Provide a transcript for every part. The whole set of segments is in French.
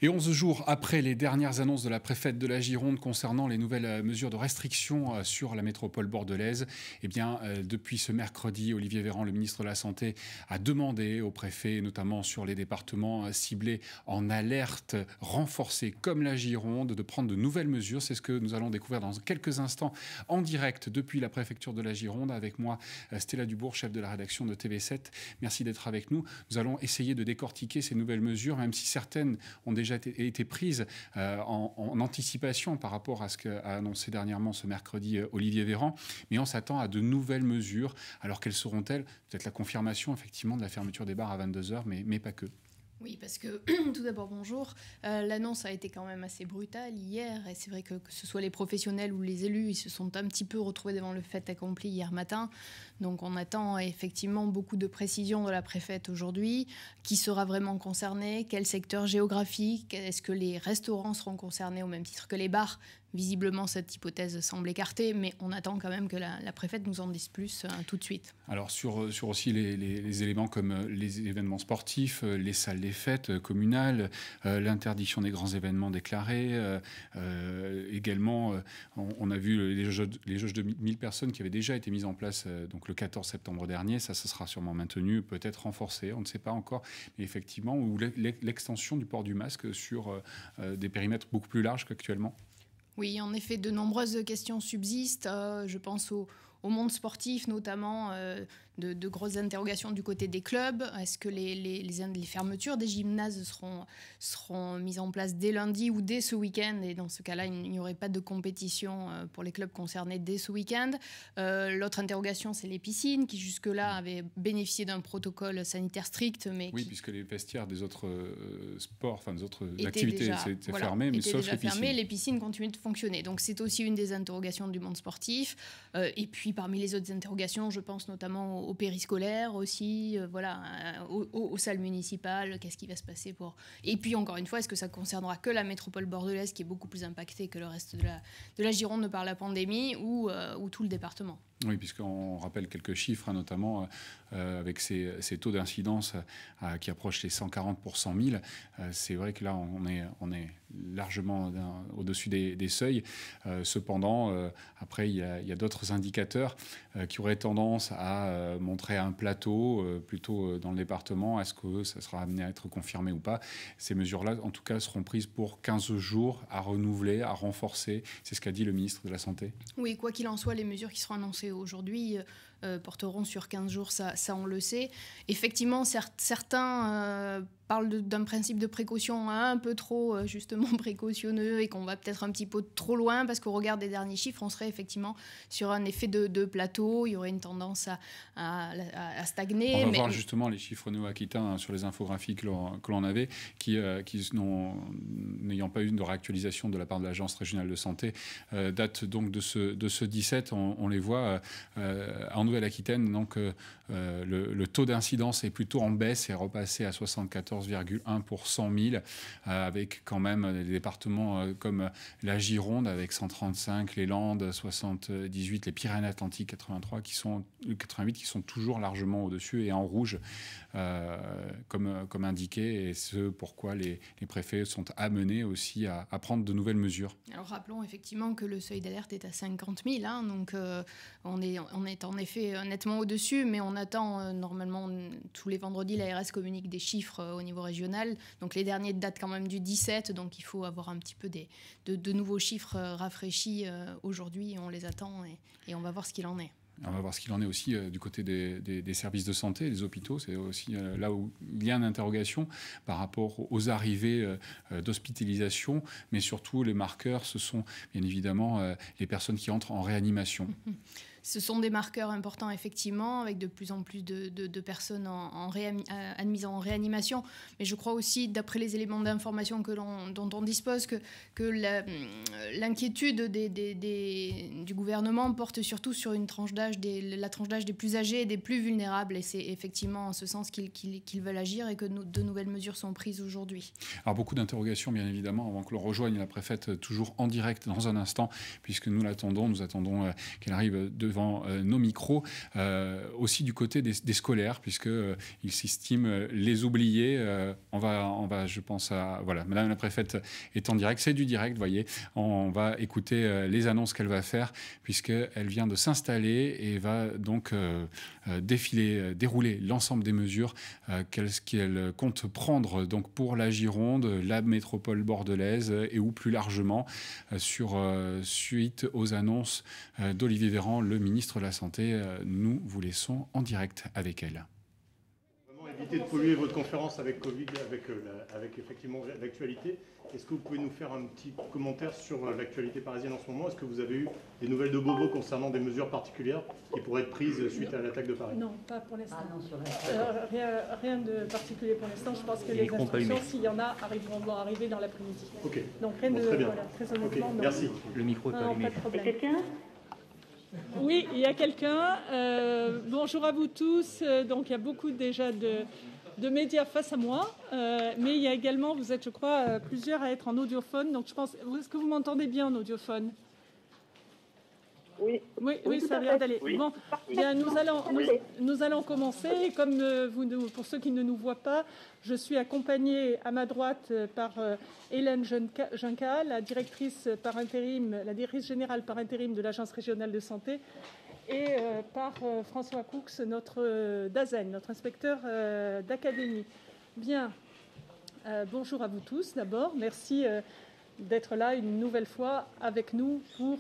Et 11 jours après les dernières annonces de la préfète de la Gironde concernant les nouvelles mesures de restriction sur la métropole bordelaise, eh bien, depuis ce mercredi, Olivier Véran, le ministre de la Santé, a demandé au préfet, notamment sur les départements ciblés en alerte renforcée comme la Gironde, de prendre de nouvelles mesures. C'est ce que nous allons découvrir dans quelques instants en direct depuis la préfecture de la Gironde. Avec moi, Stella Dubourg, chef de la rédaction de TV7. Merci d'être avec nous. Nous allons essayer de décortiquer ces nouvelles mesures, même si certaines ont déjà été prises en anticipation par rapport à ce qu'a annoncé dernièrement ce mercredi Olivier Véran. Mais on s'attend à de nouvelles mesures. Alors quelles seront-elles? Peut-être la confirmation effectivement de la fermeture des bars à 22 h, mais pas que. Oui, parce que tout d'abord, bonjour. L'annonce a été quand même assez brutale hier. Et c'est vrai que ce soit les professionnels ou les élus, ils se sont un petit peu retrouvés devant le fait accompli hier matin. Donc on attend effectivement beaucoup de précisions de la préfète aujourd'hui. Qui sera vraiment concerné? Quel secteur géographique? Est-ce que les restaurants seront concernés au même titre que les bars? Visiblement, cette hypothèse semble écartée, mais on attend quand même que la préfète nous en dise plus tout de suite. Alors sur aussi les éléments comme les événements sportifs, les salles des fêtes communales, l'interdiction des grands événements déclarés, également on a vu les jauges de 1000 personnes qui avaient déjà été mises en place donc le 14 septembre dernier, ça sera sûrement maintenu, peut-être renforcé, on ne sait pas encore, mais effectivement, ou l'extension du port du masque sur des périmètres beaucoup plus larges qu'actuellement. Oui, en effet, de nombreuses questions subsistent. Je pense au monde sportif, notamment de grosses interrogations du côté des clubs. Est-ce que les fermetures des gymnases seront mises en place dès lundi ou dès ce week-end? Et dans ce cas-là, il n'y aurait pas de compétition pour les clubs concernés dès ce week-end. L'autre interrogation, c'est les piscines, qui jusque-là avaient bénéficié d'un protocole sanitaire strict. Oui, puisque les vestiaires des autres sports, enfin des autres activités étaient fermés, mais sauf les piscines. Les piscines continuent de fonctionner. Donc c'est aussi une des interrogations du monde sportif. Et puis parmi les autres interrogations, je pense notamment au périscolaire aussi, aux salles municipales, qu'est-ce qui va se passer pour... Et puis encore une fois, est-ce que ça concernera que la métropole bordelaise qui est beaucoup plus impactée que le reste de la Gironde par la pandémie ou tout le département? Oui, puisqu'on rappelle quelques chiffres, notamment avec ces taux d'incidence qui approchent les 140 pour 100 000. C'est vrai que là, on est largement au-dessus des seuils. Cependant, après, il y a d'autres indicateurs qui auraient tendance à montrer un plateau plutôt dans le département. Est-ce que ça sera amené à être confirmé ou pas? Ces mesures-là, en tout cas, seront prises pour 15 jours à renouveler, à renforcer. C'est ce qu'a dit le ministre de la Santé. Oui, quoi qu'il en soit, les mesures qui seront annoncées aujourd'hui porteront sur 15 jours, ça on le sait. Effectivement, certains parlent d'un principe de précaution un peu trop justement précautionneux et qu'on va peut-être un petit peu trop loin parce qu'au regard des derniers chiffres, on serait effectivement sur un effet de plateau, il y aurait une tendance à stagner. On va voir justement les chiffres néo-aquitains sur les infographies que l'on avait qui n'ayant pas eu de réactualisation de la part de l'Agence régionale de santé, datent donc de ce 17, on les voit en Nouvelle-Aquitaine, donc le taux d'incidence est plutôt en baisse et est repassé à 74,1 pour 100 000, avec quand même des départements comme la Gironde avec 135, les Landes 78, les Pyrénées-Atlantiques 88 qui sont toujours largement au-dessus et en rouge comme indiqué, et ce pourquoi les préfets sont amenés aussi à prendre de nouvelles mesures. Alors rappelons effectivement que le seuil d'alerte est à 50 000, donc on est en effet nettement au-dessus, mais on attend normalement tous les vendredis, l'ARS communique des chiffres au niveau régional, donc les derniers datent quand même du 17, donc il faut avoir un petit peu de nouveaux chiffres rafraîchis aujourd'hui, on les attend et on va voir ce qu'il en est. On va voir ce qu'il en est aussi du côté des services de santé, des hôpitaux. C'est aussi là où il y a une interrogation par rapport aux arrivées d'hospitalisation, mais surtout les marqueurs, ce sont bien évidemment les personnes qui entrent en réanimation. Ce sont des marqueurs importants, effectivement, avec de plus en plus de personnes admises en réanimation. Mais je crois aussi, d'après les éléments d'information dont on dispose, que l'inquiétude du gouvernement porte surtout sur une tranche d'âge, la tranche d'âge des plus âgés et des plus vulnérables. Et c'est effectivement en ce sens qu'ils veulent agir et que de nouvelles mesures sont prises aujourd'hui. Alors, beaucoup d'interrogations, bien évidemment, avant que l'on rejoigne la préfète toujours en direct dans un instant, puisque nous attendons qu'elle arrive de devant nos micros, aussi du côté des scolaires, puisqu'ils s'estiment les oubliés. On va, je pense à... Voilà, Madame la préfète est en direct, c'est du direct, vous voyez. On va écouter les annonces qu'elle va faire, puisqu'elle vient de s'installer et va donc dérouler l'ensemble des mesures qu'elle compte prendre donc, pour la Gironde, la métropole bordelaise et ou plus largement suite aux annonces d'Olivier Véran, le ministre de la Santé. Nous vous laissons en direct avec elle. Vraiment éviter de polluer votre conférence avec Covid, avec effectivement l'actualité. Est-ce que vous pouvez nous faire un petit commentaire sur l'actualité parisienne en ce moment? Est-ce que vous avez eu des nouvelles de Bobo concernant des mesures particulières qui pourraient être prises suite à l'attaque de Paris? Non, pas pour l'instant. Rien de particulier pour l'instant. Je pense que les instructions, s'il y en a, vont arriver dans l'après-midi. Ok. Donc rien de... Très bien. Voilà, très honnêtement, okay. Merci. Le micro est pas allumé. Pas de problème. Quelqu'un? Oui, il y a quelqu'un. Bonjour à vous tous. Donc il y a beaucoup déjà de médias face à moi, mais il y a également, vous êtes je crois plusieurs à être en audiophone, donc je pense, est-ce que vous m'entendez bien en audiophone? Oui, ça a l'air d'aller. Oui. Bon, bien, nous allons commencer. Et comme pour ceux qui ne nous voient pas, je suis accompagnée à ma droite par Hélène Junca, la directrice générale par intérim de l'Agence régionale de santé, et par François Coux, notre DAZEN, notre inspecteur d'académie. Bien, bonjour à vous tous d'abord. Merci d'être là une nouvelle fois avec nous pour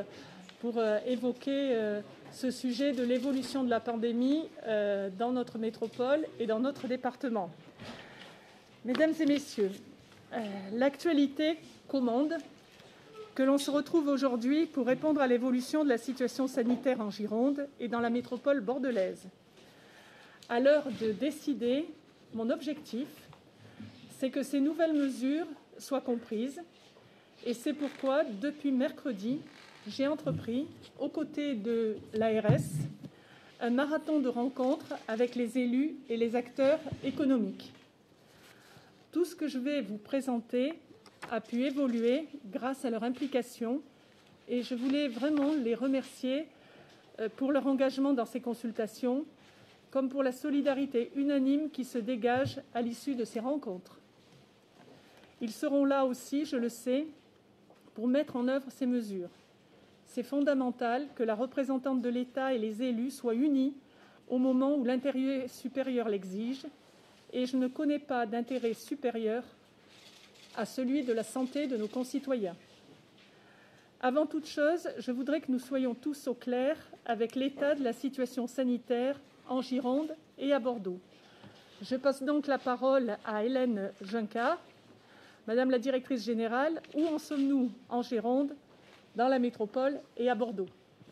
évoquer ce sujet de l'évolution de la pandémie dans notre métropole et dans notre département. Mesdames et messieurs, l'actualité commande que l'on se retrouve aujourd'hui pour répondre à l'évolution de la situation sanitaire en Gironde et dans la métropole bordelaise. À l'heure de décider, mon objectif, c'est que ces nouvelles mesures soient comprises, et c'est pourquoi, depuis mercredi, j'ai entrepris, aux côtés de l'ARS, un marathon de rencontres avec les élus et les acteurs économiques. Tout ce que je vais vous présenter a pu évoluer grâce à leur implication, et je voulais vraiment les remercier pour leur engagement dans ces consultations, comme pour la solidarité unanime qui se dégage à l'issue de ces rencontres. Ils seront là aussi, je le sais, pour mettre en œuvre ces mesures. C'est fondamental que la représentante de l'État et les élus soient unis au moment où l'intérêt supérieur l'exige, et je ne connais pas d'intérêt supérieur à celui de la santé de nos concitoyens. Avant toute chose, je voudrais que nous soyons tous au clair avec l'état de la situation sanitaire en Gironde et à Bordeaux. Je passe donc la parole à Hélène Junca. Madame la directrice générale, où en sommes-nous en Gironde, dans la métropole et à Bordeaux?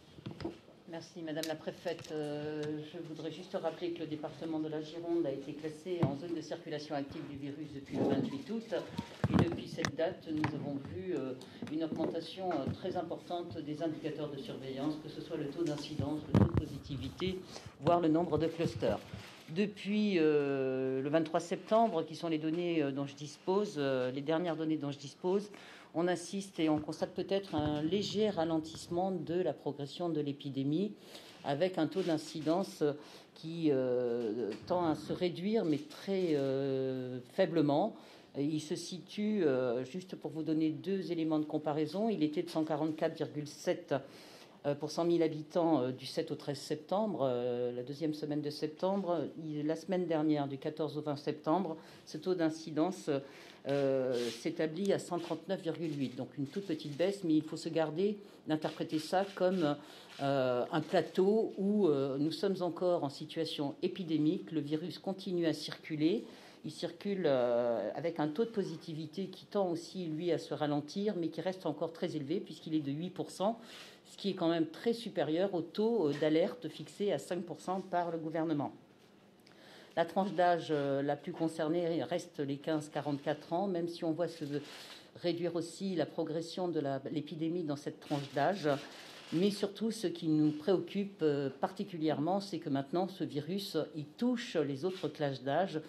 Merci Madame la préfète. Je voudrais juste rappeler que le département de la Gironde a été classé en zone de circulation active du virus depuis le 28 août. Et depuis cette date, nous avons vu une augmentation très importante des indicateurs de surveillance, que ce soit le taux d'incidence, le taux de positivité, voire le nombre de clusters. Depuis le 23 septembre, qui sont les données dont je dispose, les dernières données dont je dispose, on assiste et on constate peut-être un léger ralentissement de la progression de l'épidémie, avec un taux d'incidence qui tend à se réduire, mais très faiblement. Il se situe, juste pour vous donner deux éléments de comparaison, il était de 144,7 pour 100 000 habitants du 7 au 13 septembre, la deuxième semaine de septembre. La semaine dernière, du 14 au 20 septembre, ce taux d'incidence s'établit à 139,8. Donc une toute petite baisse, mais il faut se garder d'interpréter ça comme un plateau où nous sommes encore en situation épidémique. Le virus continue à circuler. Il circule avec un taux de positivité qui tend aussi, lui, à se ralentir, mais qui reste encore très élevé puisqu'il est de 8%, ce qui est quand même très supérieur au taux d'alerte fixé à 5% par le gouvernement. La tranche d'âge la plus concernée reste les 15-44 ans, même si on voit se réduire aussi la progression de l'épidémie dans cette tranche d'âge. Mais surtout, ce qui nous préoccupe particulièrement, c'est que maintenant, ce virus, il touche les autres classes d'âge,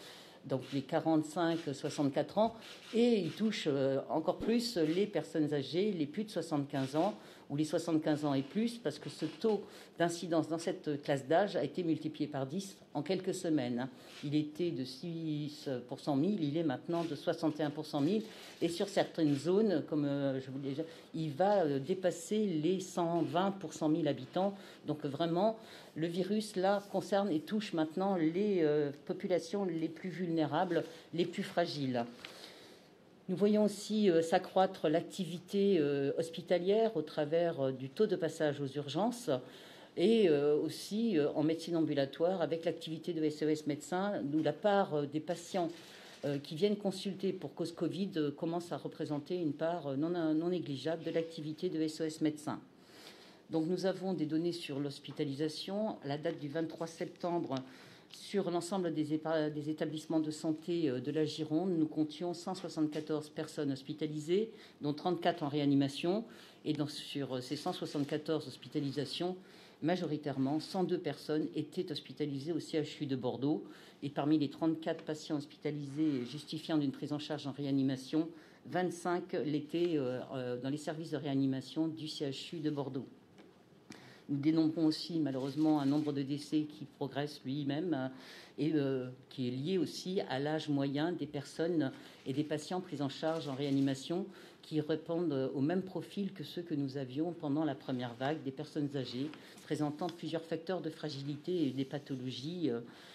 donc les 45-64 ans, et il touche encore plus les personnes âgées, les plus de 75 ans, ou les 75 ans et plus, parce que ce taux d'incidence dans cette classe d'âge a été multiplié par 10 en quelques semaines. Il était de 6 pour 100 000, il est maintenant de 61 pour 100 000, et sur certaines zones, comme je vous l'ai déjà, il va dépasser les 120 pour 100 000 habitants. Donc vraiment, le virus, là, concerne et touche maintenant les populations les plus vulnérables, les plus fragiles. Nous voyons aussi s'accroître l'activité hospitalière au travers du taux de passage aux urgences et aussi en médecine ambulatoire avec l'activité de SOS médecins, où la part des patients qui viennent consulter pour cause Covid commence à représenter une part non négligeable de l'activité de SOS médecins. Donc nous avons des données sur l'hospitalisation. À la date du 23 septembre, sur l'ensemble des établissements de santé de la Gironde, nous comptions 174 personnes hospitalisées, dont 34 en réanimation. Et sur ces 174 hospitalisations, majoritairement, 102 personnes étaient hospitalisées au CHU de Bordeaux. Et parmi les 34 patients hospitalisés justifiant d'une prise en charge en réanimation, 25 l'étaient dans les services de réanimation du CHU de Bordeaux. Nous dénombrons aussi malheureusement un nombre de décès qui progresse lui-même et qui est lié aussi à l'âge moyen des personnes et des patients pris en charge en réanimation, qui répondent au même profil que ceux que nous avions pendant la première vague, des personnes âgées présentant plusieurs facteurs de fragilité et des pathologies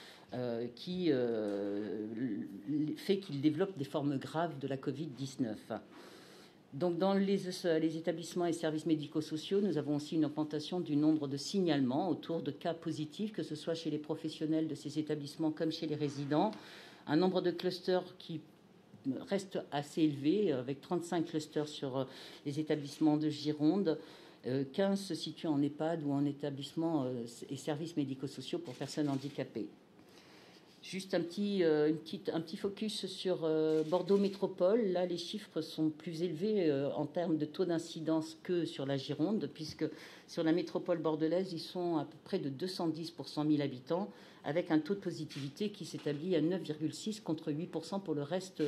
qui fait qu'ils développent des formes graves de la Covid-19. Donc, dans les établissements et services médico-sociaux, nous avons aussi une augmentation du nombre de signalements autour de cas positifs, que ce soit chez les professionnels de ces établissements comme chez les résidents. Un nombre de clusters qui reste assez élevé, avec 35 clusters sur les établissements de Gironde, 15 se situent en EHPAD ou en établissements et services médico-sociaux pour personnes handicapées. Juste un petit focus sur Bordeaux Métropole. Là, les chiffres sont plus élevés en termes de taux d'incidence que sur la Gironde, puisque sur la métropole bordelaise, ils sont à peu près de 210 pour 100 000 habitants, avec un taux de positivité qui s'établit à 9,6 contre 8% pour le reste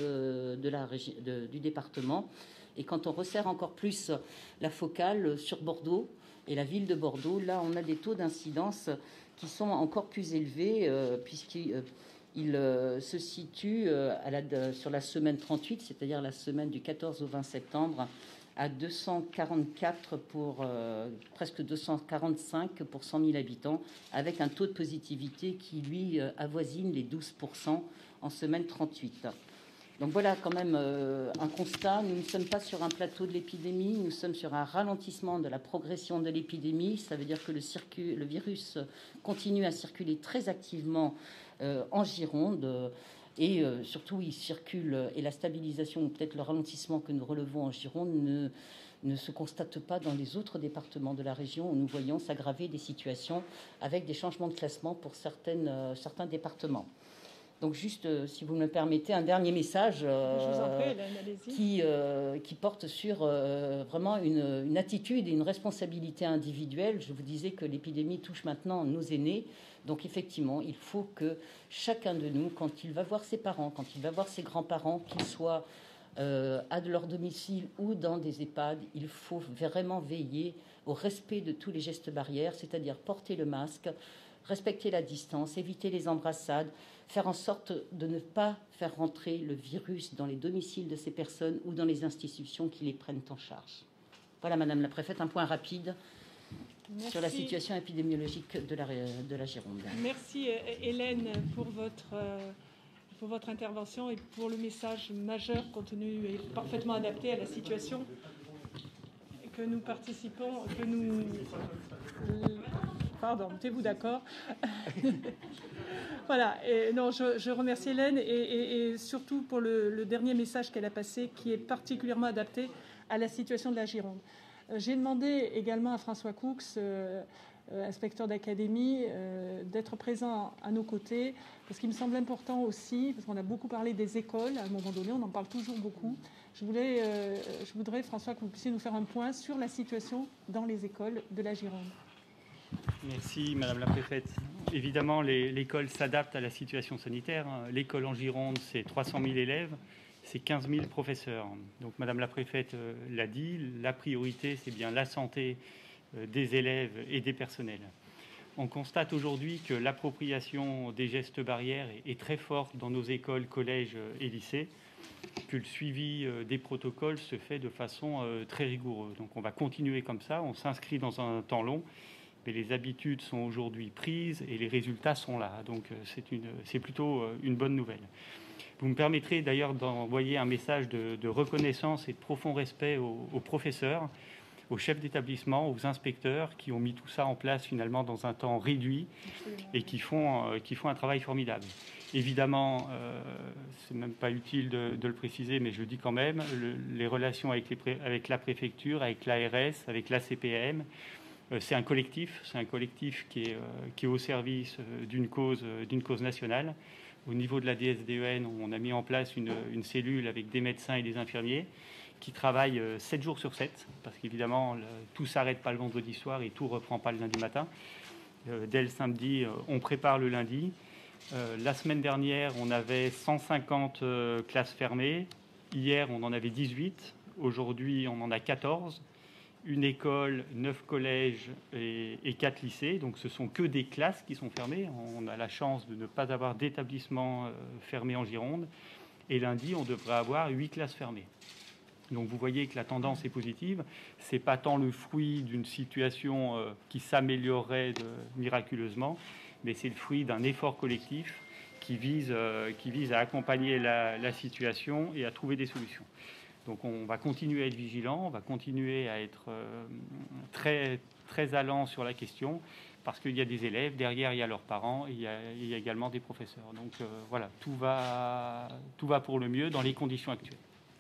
du département. Et quand on resserre encore plus la focale sur Bordeaux et la ville de Bordeaux, là, on a des taux d'incidence qui sont encore plus élevés, puisqu'ils se situent sur la semaine 38, c'est-à-dire la semaine du 14 au 20 septembre, à 244 pour presque 245 pour 100 000 habitants, avec un taux de positivité qui, lui, avoisine les 12% en semaine 38. Donc voilà quand même un constat. Nous ne sommes pas sur un plateau de l'épidémie, nous sommes sur un ralentissement de la progression de l'épidémie. Ça veut dire que le virus continue à circuler très activement en Gironde et surtout il circule, et la stabilisation ou peut-être le ralentissement que nous relevons en Gironde ne se constate pas dans les autres départements de la région où nous voyons s'aggraver des situations avec des changements de classement pour certains départements. Donc juste, si vous me permettez, un dernier message qui porte sur vraiment une attitude et une responsabilité individuelle. Je vous disais que l'épidémie touche maintenant nos aînés. Donc effectivement, il faut que chacun de nous, quand il va voir ses parents, quand il va voir ses grands-parents, qu'ils soient à leur domicile ou dans des EHPAD, il faut vraiment veiller au respect de tous les gestes barrières, c'est-à-dire porter le masque, respecter la distance, éviter les embrassades, faire en sorte de ne pas faire rentrer le virus dans les domiciles de ces personnes ou dans les institutions qui les prennent en charge. Voilà, Madame la Préfète, un point rapide sur la situation épidémiologique de la Gironde. Merci Hélène pour votre intervention et pour le message majeur contenu et parfaitement adapté à la situation que nous participons, que nous... Pardon, mettez-vous d'accord. Voilà, non, je remercie Hélène et surtout pour le dernier message qu'elle a passé qui est particulièrement adapté à la situation de la Gironde. J'ai demandé également à François Coux, inspecteur d'académie, d'être présent à nos côtés, parce qu'il me semble important aussi, parce qu'on a beaucoup parlé des écoles, à un moment donné, on en parle toujours beaucoup. Je voudrais, François, que vous puissiez nous faire un point sur la situation dans les écoles de la Gironde. Merci Madame la Préfète. Évidemment, l'école s'adapte à la situation sanitaire. L'école en Gironde, c'est 300 000 élèves, c'est 15 000 professeurs. Donc Madame la Préfète l'a dit, la priorité, c'est bien la santé des élèves et des personnels. On constate aujourd'hui que l'appropriation des gestes barrières est très forte dans nos écoles, collèges et lycées, que le suivi des protocoles se fait de façon très rigoureuse. Donc on va continuer comme ça, on s'inscrit dans un temps long, mais les habitudes sont aujourd'hui prises et les résultats sont là. Donc c'est plutôt une bonne nouvelle. Vous me permettrez d'ailleurs d'envoyer un message de reconnaissance et de profond respect aux professeurs, aux chefs d'établissement, aux inspecteurs qui ont mis tout ça en place finalement dans un temps réduit et qui font un travail formidable. Évidemment, c'est même pas utile de le préciser, mais je le dis quand même, les relations avec la préfecture, avec l'ARS, avec l'ACPM, c'est un collectif qui est au service d'une cause nationale. Au niveau de la DSDEN, on a mis en place une cellule avec des médecins et des infirmiers qui travaillent 7 jours sur 7, parce qu'évidemment, tout ne s'arrête pas le vendredi soir et tout ne reprend pas le lundi matin. Dès le samedi, on prépare le lundi. La semaine dernière, on avait 150 classes fermées. Hier, on en avait 18. Aujourd'hui, on en a 14. Une école, 9 collèges et 4 lycées. Donc ce sont que des classes qui sont fermées. On a la chance de ne pas avoir d'établissement fermé en Gironde. Et lundi, on devrait avoir 8 classes fermées. Donc vous voyez que la tendance est positive. Ce n'est pas tant le fruit d'une situation qui s'améliorerait miraculeusement, mais c'est le fruit d'un effort collectif qui vise à accompagner la situation et à trouver des solutions. Donc on va continuer à être vigilant, on va continuer à être très, très allant sur la question, parce qu'il y a des élèves, derrière il y a leurs parents, et il y a également des professeurs. Donc voilà, tout va pour le mieux dans les conditions actuelles.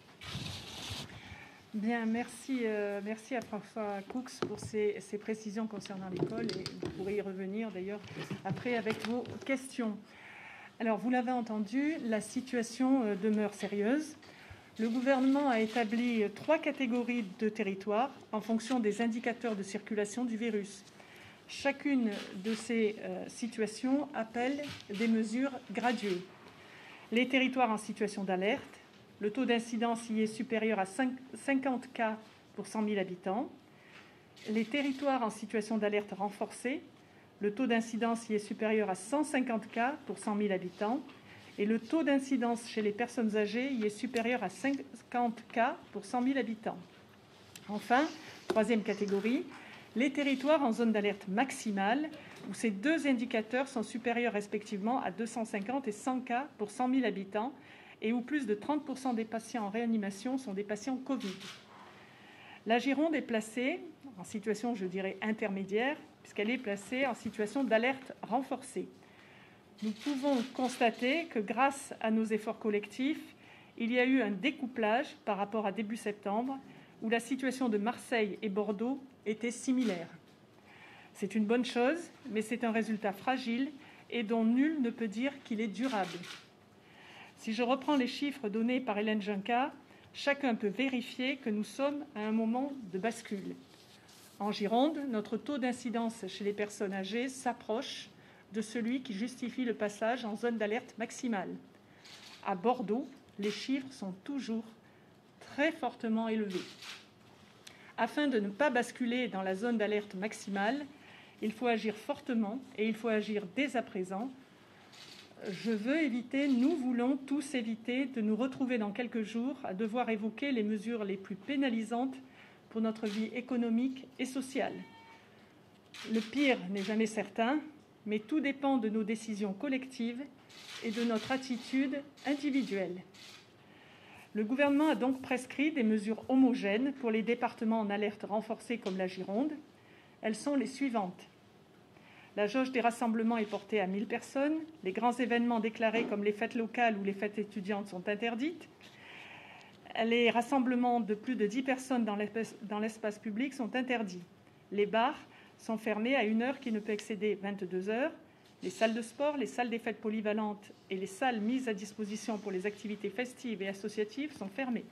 Bien, merci à François Coux pour ces précisions concernant l'école, et vous pourrez y revenir d'ailleurs après avec vos questions. Alors, vous l'avez entendu, la situation demeure sérieuse. Le gouvernement a établi 3 catégories de territoires en fonction des indicateurs de circulation du virus. Chacune de ces situations appelle des mesures graduées. Les territoires en situation d'alerte, le taux d'incidence y est supérieur à 50 cas pour 100 000 habitants. Les territoires en situation d'alerte renforcée, le taux d'incidence y est supérieur à 150 cas pour 100 000 habitants. Et le taux d'incidence chez les personnes âgées y est supérieur à 50 cas pour 100 000 habitants. Enfin, 3e catégorie, les territoires en zone d'alerte maximale, où ces 2 indicateurs sont supérieurs respectivement à 250 et 100 cas pour 100 000 habitants, et où plus de 30% des patients en réanimation sont des patients Covid. La Gironde est placée en situation, je dirais, intermédiaire, puisqu'elle est placée en situation d'alerte renforcée. Nous pouvons constater que grâce à nos efforts collectifs, il y a eu un découplage par rapport à début septembre, où la situation de Marseille et Bordeaux était similaire. C'est une bonne chose, mais c'est un résultat fragile et dont nul ne peut dire qu'il est durable. Si je reprends les chiffres donnés par Hélène Junca, chacun peut vérifier que nous sommes à un moment de bascule. En Gironde, notre taux d'incidence chez les personnes âgées s'approche de celui qui justifie le passage en zone d'alerte maximale. À Bordeaux, les chiffres sont toujours très fortement élevés. Afin de ne pas basculer dans la zone d'alerte maximale, il faut agir fortement et il faut agir dès à présent. Nous voulons tous éviter de nous retrouver dans quelques jours à devoir évoquer les mesures les plus pénalisantes pour notre vie économique et sociale. Le pire n'est jamais certain, mais tout dépend de nos décisions collectives et de notre attitude individuelle. Le gouvernement a donc prescrit des mesures homogènes pour les départements en alerte renforcée comme la Gironde. Elles sont les suivantes. La jauge des rassemblements est portée à 1000 personnes. Les grands événements déclarés comme les fêtes locales ou les fêtes étudiantes sont interdites. Les rassemblements de plus de 10 personnes dans l'espace public sont interdits. Les bars sont fermés à une heure qui ne peut excéder 22 heures. Les salles de sport, les salles des fêtes polyvalentes et les salles mises à disposition pour les activités festives et associatives sont fermées.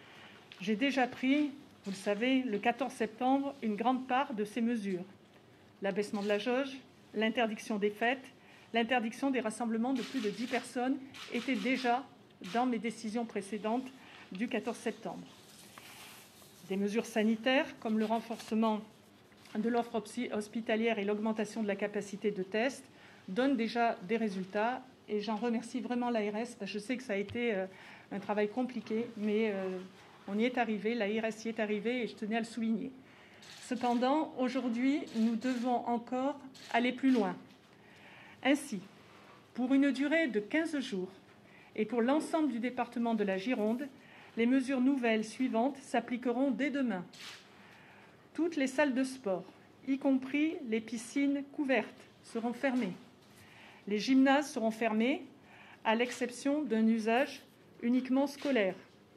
J'ai déjà pris, vous le savez, le 14 septembre, une grande part de ces mesures. l'abaissement de la jauge, l'interdiction des fêtes, l'interdiction des rassemblements de plus de 10 personnes étaient déjà dans mes décisions précédentes du 14 septembre. Des mesures sanitaires, comme le renforcement de l'offre hospitalière et l'augmentation de la capacité de test, donnent déjà des résultats. Et j'en remercie vraiment l'ARS, parce que je sais que ça a été un travail compliqué, mais on y est arrivé, l'ARS y est arrivée, et je tenais à le souligner. Cependant, aujourd'hui, nous devons encore aller plus loin. Ainsi, pour une durée de 15 jours et pour l'ensemble du département de la Gironde, les mesures nouvelles suivantes s'appliqueront dès demain. Toutes les salles de sport, y compris les piscines couvertes, seront fermées. Les gymnases seront fermés, à l'exception d'un usage uniquement scolaire.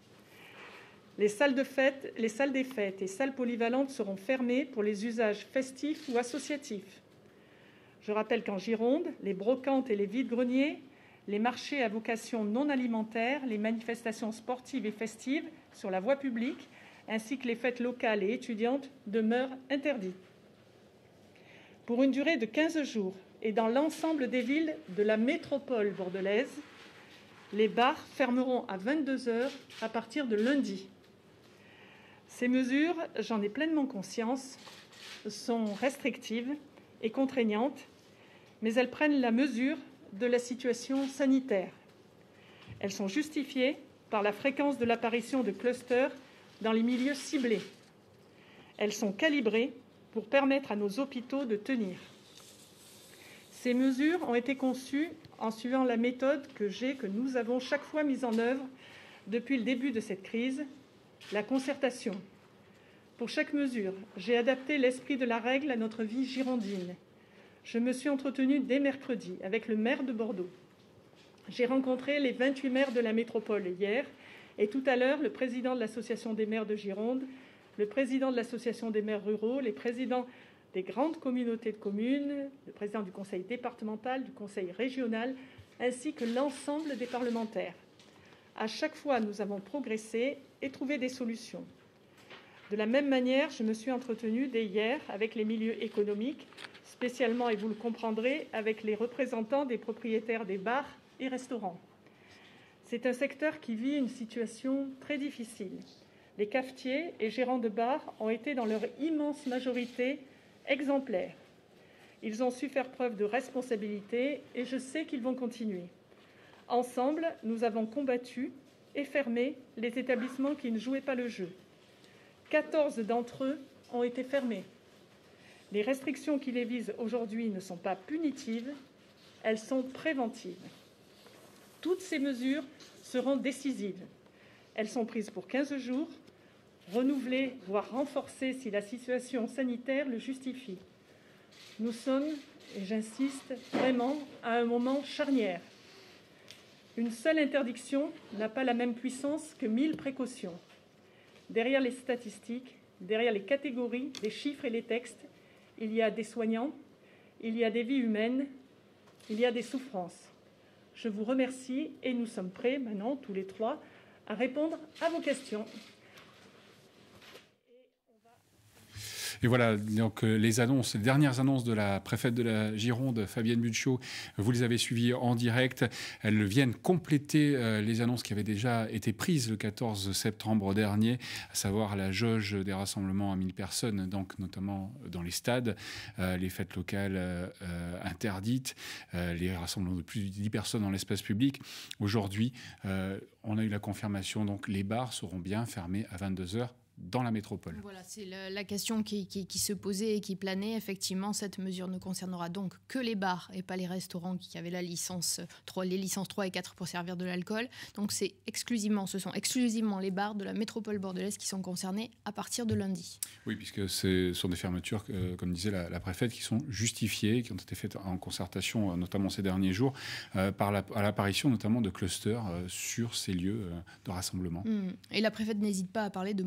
Les salles des fêtes et salles polyvalentes seront fermées pour les usages festifs ou associatifs. Je rappelle qu'en Gironde, les brocantes et les vides-greniers, les marchés à vocation non alimentaire, les manifestations sportives et festives sur la voie publique, ainsi que les fêtes locales et étudiantes demeurent interdites. Pour une durée de 15 jours et dans l'ensemble des villes de la métropole bordelaise, les bars fermeront à 22 h à partir de lundi. Ces mesures, j'en ai pleinement conscience, sont restrictives et contraignantes, mais elles prennent la mesure de la situation sanitaire. Elles sont justifiées par la fréquence de l'apparition de clusters dans les milieux ciblés. Elles sont calibrées pour permettre à nos hôpitaux de tenir. Ces mesures ont été conçues en suivant la méthode que nous avons chaque fois mise en œuvre depuis le début de cette crise, la concertation. Pour chaque mesure, j'ai adapté l'esprit de la règle à notre vie girondine. Je me suis entretenue dès mercredi avec le maire de Bordeaux. J'ai rencontré les 28 maires de la métropole hier et tout à l'heure le président de l'Association des maires de Gironde, le président de l'Association des maires ruraux, les présidents des grandes communautés de communes, le président du conseil départemental, du conseil régional, ainsi que l'ensemble des parlementaires. À chaque fois, nous avons progressé et trouvé des solutions. De la même manière, je me suis entretenue dès hier avec les milieux économiques, spécialement, et vous le comprendrez, avec les représentants des propriétaires des bars et restaurants. C'est un secteur qui vit une situation très difficile. Les cafetiers et gérants de bars ont été, dans leur immense majorité, exemplaires. Ils ont su faire preuve de responsabilité et je sais qu'ils vont continuer. Ensemble, nous avons combattu et fermé les établissements qui ne jouaient pas le jeu. 14 d'entre eux ont été fermés. Les restrictions qui les visent aujourd'hui ne sont pas punitives, elles sont préventives. Toutes ces mesures seront décisives. Elles sont prises pour 15 jours, renouvelées, voire renforcées si la situation sanitaire le justifie. Nous sommes, et j'insiste, vraiment à un moment charnière. Une seule interdiction n'a pas la même puissance que 1000 précautions. Derrière les statistiques, derrière les catégories, les chiffres et les textes, il y a des soignants, il y a des vies humaines, il y a des souffrances. Je vous remercie et nous sommes prêts maintenant, tous les trois, à répondre à vos questions. Et voilà, donc les dernières annonces de la préfète de la Gironde, Fabienne Bucciot, vous les avez suivies en direct. Elles viennent compléter les annonces qui avaient déjà été prises le 14 septembre dernier, à savoir la jauge des rassemblements à 1000 personnes, donc notamment dans les stades, les fêtes locales interdites, les rassemblements de plus de 10 personnes dans l'espace public. Aujourd'hui, on a eu la confirmation, donc les bars seront bien fermés à 22 h dans la métropole. Voilà, c'est la question qui se posait et qui planait. Effectivement, cette mesure ne concernera donc que les bars et pas les restaurants qui avaient la licence 3, les licences 3 et 4 pour servir de l'alcool. Donc ce sont exclusivement les bars de la métropole bordelaise qui sont concernés à partir de lundi. Oui, puisque ce sont des fermetures, comme disait la préfète, qui sont justifiées, qui ont été faites en concertation, notamment ces derniers jours, à l'apparition notamment de clusters sur ces lieux de rassemblement. Et la préfète n'hésite pas à parler de moments de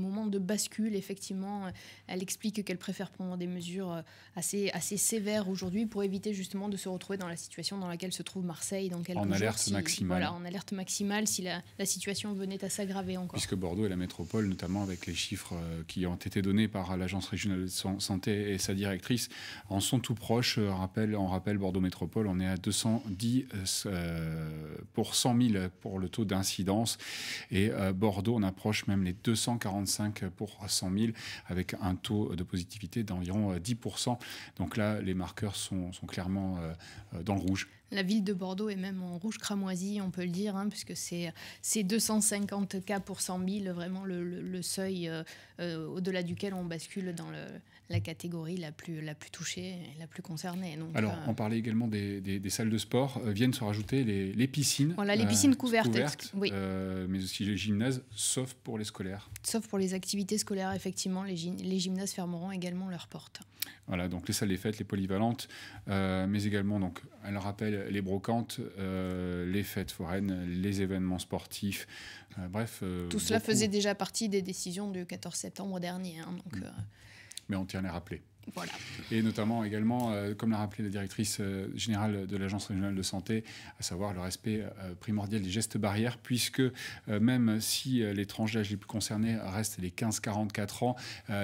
bascule, effectivement. Elle explique qu'elle préfère prendre des mesures assez sévères aujourd'hui pour éviter justement de se retrouver dans la situation dans laquelle se trouve Marseille dans quelques jours. En alerte maximale. Voilà, en alerte maximale si la situation venait à s'aggraver encore. Puisque Bordeaux et la métropole, notamment avec les chiffres qui ont été donnés par l'Agence régionale de santé et sa directrice, en sont tout proches. On rappelle Bordeaux Métropole, on est à 210 pour 100 000 pour le taux d'incidence. Et Bordeaux, on approche même les 245 pour 100 000 avec un taux de positivité d'environ 10%. Donc là, les marqueurs sont clairement dans le rouge. La ville de Bordeaux est même en rouge cramoisi, on peut le dire, puisque c'est 250 cas pour 100 000, vraiment le seuil au-delà duquel on bascule dans la catégorie la plus touchée et la plus concernée. Donc, alors, on parlait également des salles de sport. Viennent se rajouter les piscines. Voilà, les piscines couvertes. Oui. Mais aussi les gymnases, sauf pour les scolaires. Sauf pour les activités scolaires, effectivement, les gymnases fermeront également leurs portes. Voilà, donc les salles des fêtes, les polyvalentes, mais également, donc, elle rappelle les brocantes, les fêtes foraines, les événements sportifs, bref. Tout cela faisait déjà partie des décisions du 14 septembre dernier. Mais on tient à les rappeler. Voilà. Et notamment également, comme l'a rappelé la directrice générale de l'Agence régionale de santé, à savoir le respect primordial des gestes barrières, puisque même si les tranches d'âge les plus concernées restent les 15-44 ans,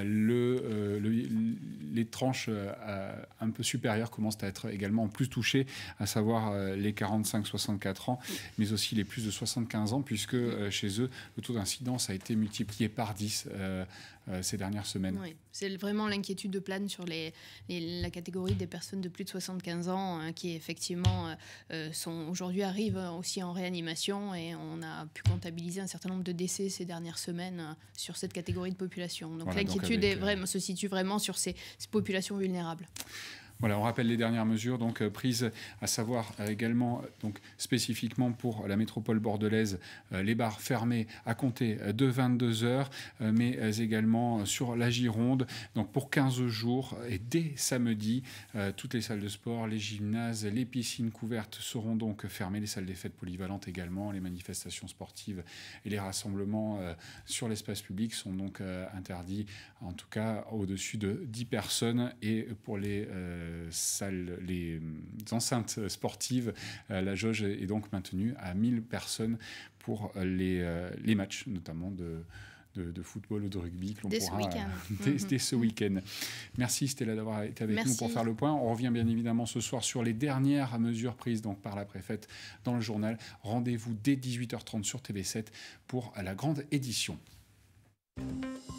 les tranches un peu supérieures commencent à être également plus touchées, à savoir les 45-64 ans, mais aussi les plus de 75 ans, puisque chez eux, le taux d'incidence a été multiplié par 10 ces dernières semaines. Oui, c'est vraiment l'inquiétude de plane sur la catégorie des personnes de plus de 75 ans qui effectivement aujourd'hui arrivent aussi en réanimation, et on a pu comptabiliser un certain nombre de décès ces dernières semaines sur cette catégorie de population. Donc voilà, l'inquiétude se situe vraiment sur ces populations vulnérables. Voilà, on rappelle les dernières mesures donc prises, à savoir également donc spécifiquement pour la métropole bordelaise, les bars fermés à compter de 22 heures, mais également sur la Gironde, donc pour 15 jours et dès samedi, toutes les salles de sport, les gymnases, les piscines couvertes seront donc fermées, les salles des fêtes polyvalentes également, les manifestations sportives et les rassemblements sur l'espace public sont donc interdits, en tout cas au-dessus de 10 personnes, et pour les enceintes sportives, la jauge est donc maintenue à 1000 personnes pour les matchs, notamment de football ou de rugby que l'on pourra dès ce week-end. Merci Stella d'avoir été avec nous pour faire le point. On revient bien évidemment ce soir sur les dernières mesures prises donc par la préfète dans le journal. Rendez-vous dès 18h30 sur TV7 pour la grande édition.